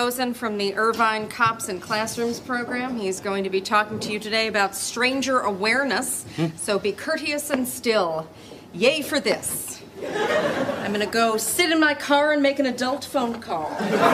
Rosen from the Irvine Cops and Classrooms program. He's going to be talking to you today about stranger awareness, so be courteous and still. Yay for this. I'm gonna go sit in my car and make an adult phone call.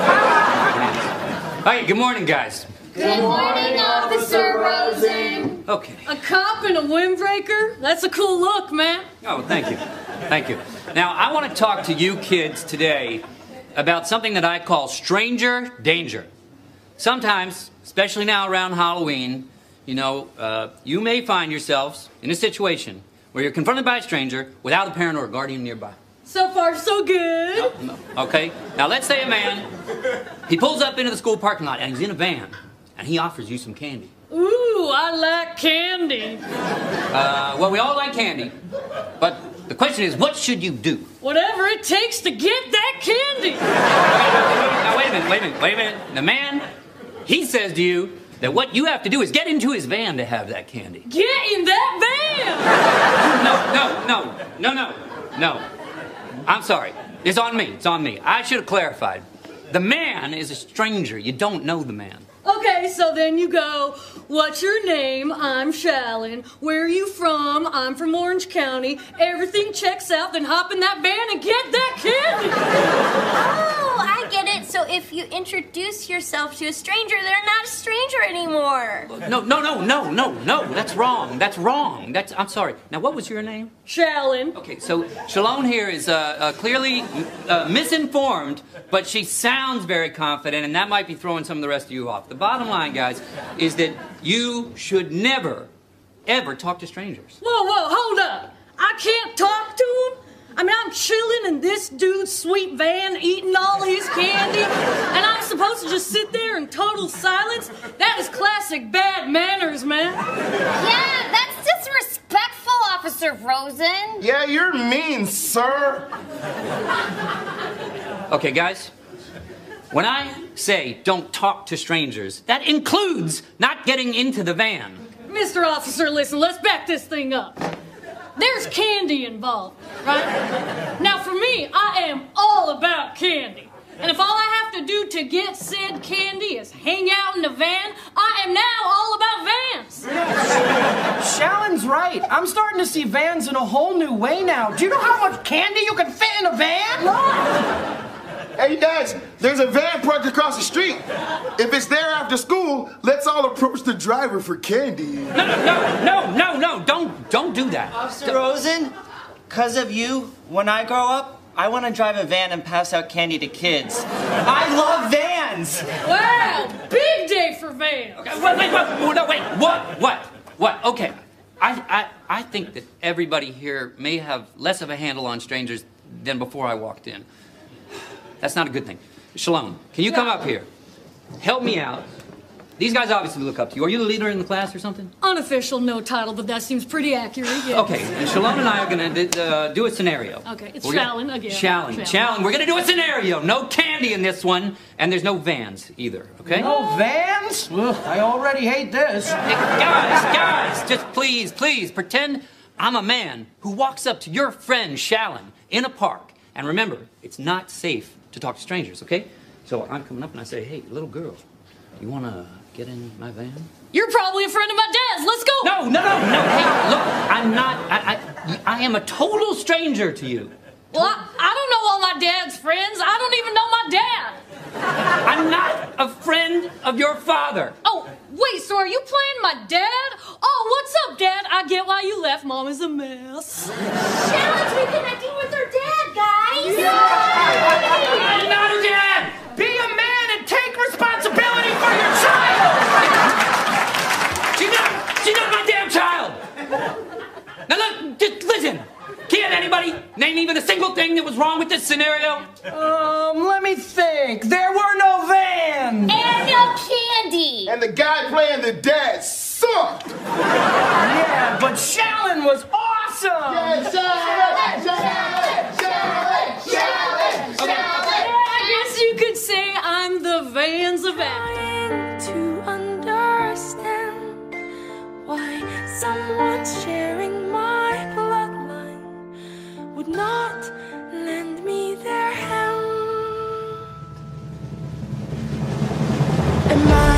Hi, good morning, guys. Good morning, Officer Rosen. Okay. A cop and a windbreaker? That's a cool look, man. Oh, thank you. Thank you. Now, I want to talk to you kids today about something that I call stranger danger. Sometimes, especially now around Halloween, you know, you may find yourselves in a situation where you're confronted by a stranger without a parent or a guardian nearby. So far, so good. No. Okay? Now, let's say a man, he pulls up into the school parking lot and he's in a van and he offers you some candy. Ooh, I like candy. Well, we all like candy, but the question is, what should you do? Whatever it takes to get that candy. Now, wait a minute. The man, he says to you that what you have to do is get into his van to have that candy. Get in that van! No. I'm sorry. It's on me. I should have clarified. The man is a stranger. You don't know the man. Okay, so then you go, what's your name? I'm Shallon. Where are you from? I'm from Orange County. Everything checks out, then hop in that van and get that candy. Oh, I get it. So if you introduce yourself to a stranger, they're not a stranger anymore. No. That's wrong. I'm sorry. Now, what was your name? Shallon. Okay, so Shalone here is clearly misinformed, but she sounds very confident, and that might be throwing some of the rest of you off. The bottom line, guys, is that you should never, ever talk to strangers. Whoa, hold up. I can't talk to him? I mean, I'm chilling in this dude's sweet van, eating all his candy, and I'm supposed to just sit there in total silence? That is classic bad manners, man. Yeah, that's disrespectful, Officer Rosen. Yeah, you're mean, sir. Okay, guys, when I say don't talk to strangers, that includes not getting into the van. Mr. Officer, listen, let's back this thing up. There's candy involved, right? Now, for me, I am all about candy. And if all I have to do to get said candy is hang out in a van, I am now all about vans. Shallon's right. I'm starting to see vans in a whole new way now. Do you know how much candy you can fit in a van? Hey, guys, there's a van parked across the street. If it's there after school, let's all approach the driver for candy. No, don't do that. Officer Rosen, because of you, when I grow up, I want to drive a van and pass out candy to kids. I love vans! Wow, big day for vans. Okay, wait, what? Okay, I think that everybody here may have less of a handle on strangers than before I walked in. That's not a good thing. Shalom, can you come up here? Help me out. These guys obviously look up to you. Are you the leader in the class or something? Unofficial, no title, but that seems pretty accurate, yeah. Okay, and Shalom and I are going to do a scenario. Okay, it's Shallon again. Shallon. We're going to do a scenario. No candy in this one, and there's no vans either, okay? No vans? Ugh, I already hate this. Hey, guys, just please, pretend I'm a man who walks up to your friend Shallon in a park. And remember, it's not safe to talk to strangers, okay? So I'm coming up and I say, hey, little girl, you want to get in my van? You're probably a friend of my dad's. Let's go. No. Hey, look, I'm not. I am a total stranger to you. Well, I don't know all my dad's friends. I don't even know my dad. I'm not a friend of your father. Oh, wait, so are you playing my dad? Oh, what's up, Dad? I get why you left. Mom is a mess. Shallon's reconnecting with her dad, guys. I'm not a dad. Be a man and take responsibility for your child! She's not my damn child. Now look, just listen. Can't anybody name even a single thing that was wrong with this scenario? Let me think. There were no vans! And no candy. And the guy playing the dad sucked. Yeah, but Shallon was awesome! Yeah, Shallon! I guess you could say I'm the Vans of acting. To understand why someone sharing my bloodline would not lend me their hand. Am I